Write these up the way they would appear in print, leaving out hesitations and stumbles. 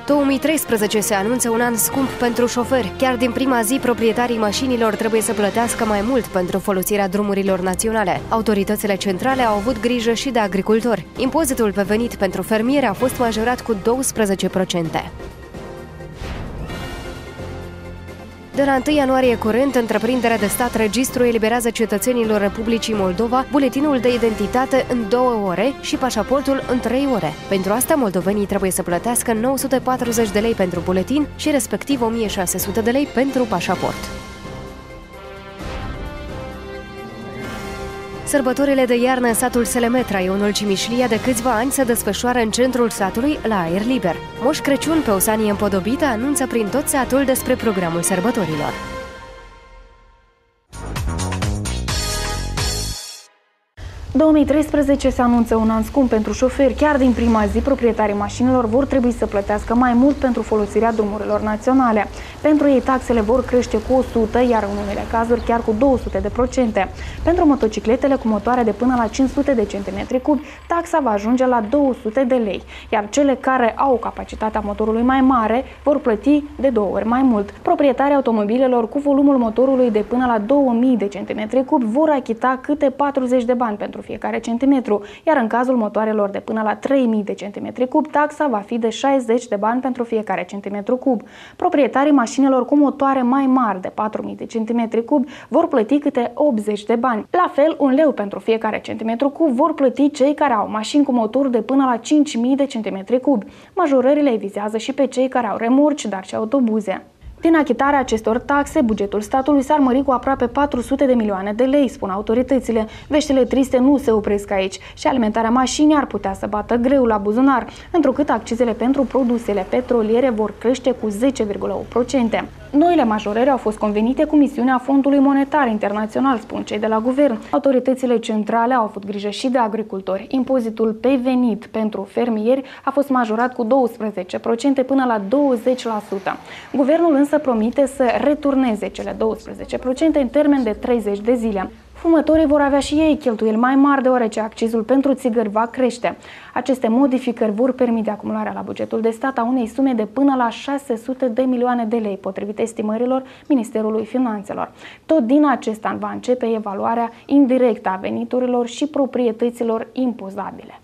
2013 se anunță un an scump pentru șoferi. Chiar din prima zi, proprietarii mașinilor trebuie să plătească mai mult pentru folosirea drumurilor naționale. Autoritățile centrale au avut grijă și de agricultori. Impozitul pe venit pentru fermieri a fost majorat cu 12%. De la 1 ianuarie curent, întreprinderea de stat Registru eliberează cetățenilor Republicii Moldova buletinul de identitate în 2 ore și pașaportul în 3 ore. Pentru asta, moldovenii trebuie să plătească 940 de lei pentru buletin și respectiv 1600 de lei pentru pașaport. Sărbătorile de iarnă în satul Selemet, raionul Cimișlia, de câțiva ani se desfășoară în centrul satului, la aer liber. Moș Crăciun, pe o sanie împodobită, anunță prin tot satul despre programul sărbătorilor. 2013 se anunță un an scump pentru șoferi. Chiar din prima zi, proprietarii mașinilor vor trebui să plătească mai mult pentru folosirea drumurilor naționale. Pentru ei, taxele vor crește cu 100, iar în unele cazuri chiar cu 200%. Pentru motocicletele cu motoare de până la 500 de centimetri cubi, taxa va ajunge la 200 de lei, iar cele care au capacitatea motorului mai mare vor plăti de 2 ori mai mult. Proprietarii automobilelor cu volumul motorului de până la 2000 de centimetri cubi vor achita câte 40 de bani pentru fiecare centimetru, iar în cazul motoarelor de până la 3000 de centimetri cub, taxa va fi de 60 de bani pentru fiecare centimetru cub. Proprietarii mașinilor cu motoare mai mari de 4000 de centimetri cub vor plăti câte 80 de bani. La fel, 1 leu pentru fiecare centimetru cub vor plăti cei care au mașini cu motor de până la 5000 de centimetri cub. Majorările vizează și pe cei care au remorci, dar și autobuze. Din achitarea acestor taxe, bugetul statului s-ar mări cu aproape 400 de milioane de lei, spun autoritățile. Veștile triste nu se opresc aici și alimentarea mașinii ar putea să bată greu la buzunar, întrucât accizele pentru produsele petroliere vor crește cu 10,8%. Noile majorări au fost convenite cu misiunea Fondului Monetar Internațional, spun cei de la guvern. Autoritățile centrale au avut grijă și de agricultori. Impozitul pe venit pentru fermieri a fost majorat cu 12% până la 20%. Guvernul însă promite să returneze cele 12% în termen de 30 de zile. Fumătorii vor avea și ei cheltuieli mai mari, deoarece accizul pentru țigări va crește. Aceste modificări vor permite acumularea la bugetul de stat a unei sume de până la 600 de milioane de lei, potrivit estimărilor Ministerului Finanțelor. Tot din acest an va începe evaluarea indirectă a veniturilor și proprietăților impozabile.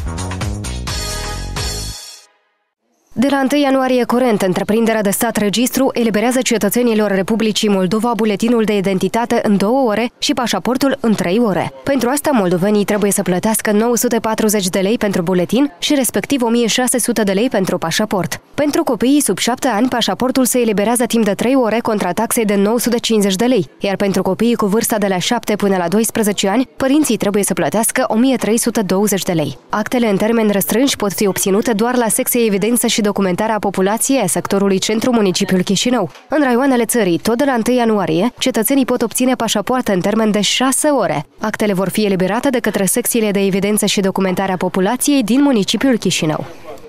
De la 1 ianuarie curent, întreprinderea de stat Registru eliberează cetățenilor Republicii Moldova buletinul de identitate în 2 ore și pașaportul în 3 ore. Pentru asta, moldovenii trebuie să plătească 940 de lei pentru buletin și respectiv 1600 de lei pentru pașaport. Pentru copiii sub 7 ani, pașaportul se eliberează timp de 3 ore contra taxei de 950 de lei, iar pentru copiii cu vârsta de la 7 până la 12 ani, părinții trebuie să plătească 1320 de lei. Actele în termeni restrânși pot fi obținute doar la secția evidență și documentarea populației a sectorului centru municipiul Chișinău. În raioanele țării, tot de la 1 ianuarie, cetățenii pot obține pașapoarte în termen de 6 ore. Actele vor fi eliberate de către secțiile de evidență și documentarea populației din municipiul Chișinău.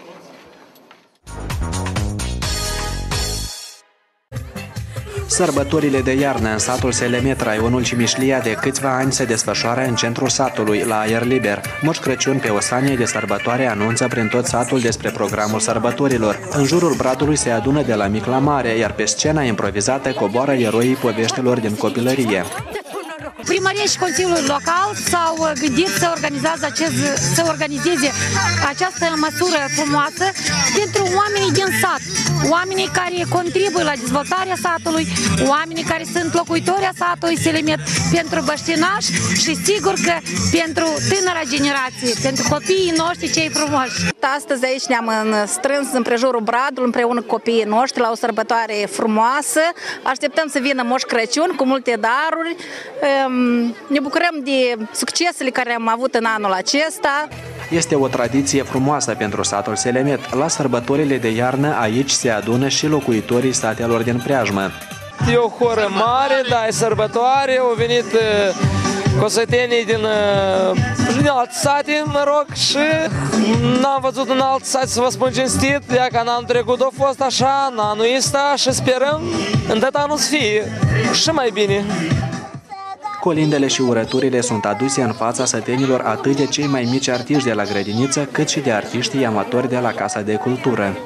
Sărbătorile de iarnă în satul Selemet, raionul Cimișlia, de câțiva ani se desfășoară în centrul satului, la aer liber. Moș Crăciun, pe o sanie de sărbătoare, anunță prin tot satul despre programul sărbătorilor. În jurul bradului se adună de la mic la mare, iar pe scena improvizată coboară eroii poveștilor din copilărie. Primăria și Consiliul Local s-au gândit să organizeze această măsură frumoasă pentru oamenii din sat, oamenii care contribuie la dezvoltarea satului, oamenii care sunt locuitorii satului Selemet, pentru băștinași și sigur că pentru tânăra generație, pentru copiii noștri cei frumoși. Astăzi aici ne-am strâns în prejurul bradului împreună cu copiii noștri la o sărbătoare frumoasă. Așteptăm să vină Moș Crăciun cu multe daruri. Ne bucurăm de succesele care am avut în anul acesta. Este o tradiție frumoasă pentru satul Selemet. La sărbătorile de iarnă aici se adună și locuitorii satelor din preajmă. E o horă mare, da, e sărbătoare, au venit cosătenii din alte sate, mă rog, și n-am văzut un alt sat, să vă spun cinstit, de că în anul trecut a fost așa, în anul ăsta și sperăm în data anul să fie și mai bine. Colindele și urăturile sunt aduse în fața sătenilor atât de cei mai mici artiști de la grădiniță, cât și de artiștii amatori de la Casa de Cultură.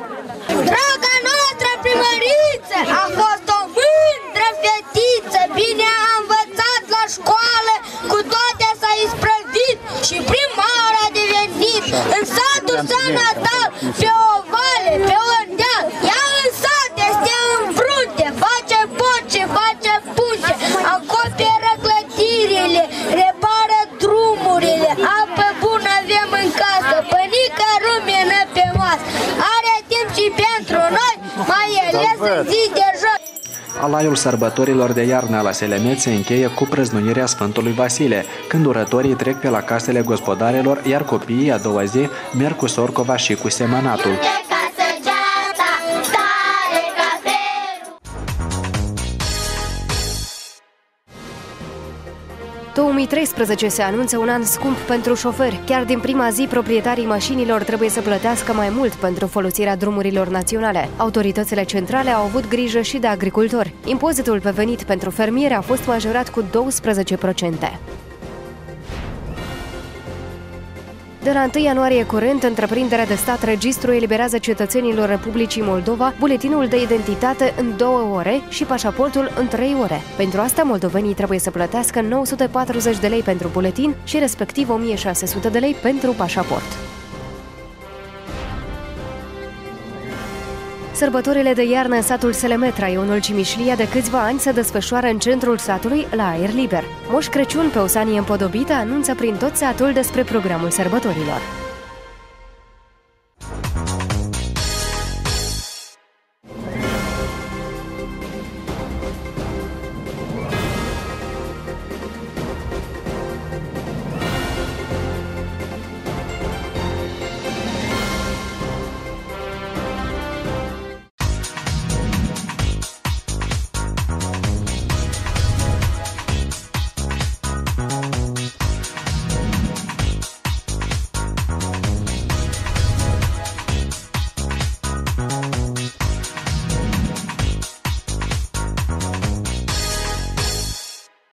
Draga noastră primăriță a fost o mândră fetiță, bine a învățat la școală, cu toate s-a isprăvit și primar a devenit. În satul său natal, pe o vale, pe un deal, ea în sat este în frunte, face porci, face punce, acoperă clădirile, repară drumurile, apă bună avem în casă, pănică rumină pe masă, are timp și pentru noi, mai ales în zi de joi. Alaiul sărbătorilor de iarnă la Selemet se încheie cu prăznuirea Sfântului Vasile, când urătorii trec pe la casele gospodarelor, iar copiii a doua zi merg cu sorcova și cu semănatul. 2013 se anunță un an scump pentru șoferi. Chiar din prima zi, proprietarii mașinilor trebuie să plătească mai mult pentru folosirea drumurilor naționale. Autoritățile centrale au avut grijă și de agricultori. Impozitul pe venit pentru fermieri a fost majorat cu 12%. De la 1 ianuarie curent, întreprinderea de stat Registru eliberează cetățenilor Republicii Moldova buletinul de identitate în 2 ore și pașaportul în 3 ore. Pentru asta, moldovenii trebuie să plătească 940 de lei pentru buletin și respectiv 1600 de lei pentru pașaport. Sărbătorile de iarnă în satul Selemet, raionul Cimișlia, de câțiva ani se desfășoară în centrul satului, la aer liber. Moș Crăciun, pe o sanie împodobită, anunță prin tot satul despre programul sărbătorilor.